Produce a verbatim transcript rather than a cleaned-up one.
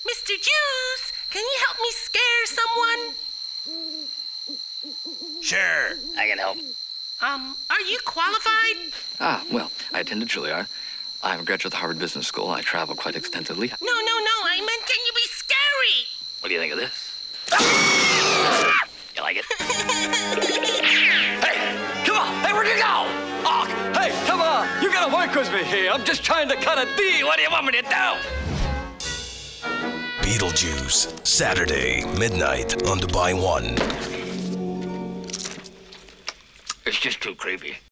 Mister Juice, can you help me scare someone? Sure, I can help. Um, are you qualified? Ah, well, I attended Juilliard. I'm a graduate of the Harvard Business School. I travel quite extensively. No, no, no, I meant can you be scary? What do you think of this? You like it? Hey, come on! Hey, where'd you go? Oh, hey, come on! You gotta work with me here. I'm just trying to cut a deal. What do you want me to do? Beetlejuice, Saturday, midnight on Dubai One. It's just too creepy.